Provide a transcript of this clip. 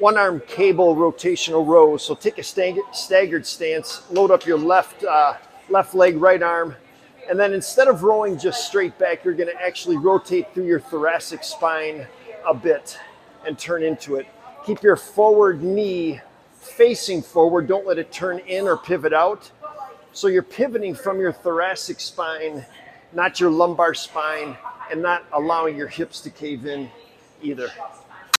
one arm cable rotational rows. So take a staggered stance, load up your left leg, right arm, and then instead of rowing just straight back, you're going to actually rotate through your thoracic spine a bit and turn into it. Keep your forward knee facing forward. Don't let it turn in or pivot out. So you're pivoting from your thoracic spine, not your lumbar spine, and not allowing your hips to cave in either.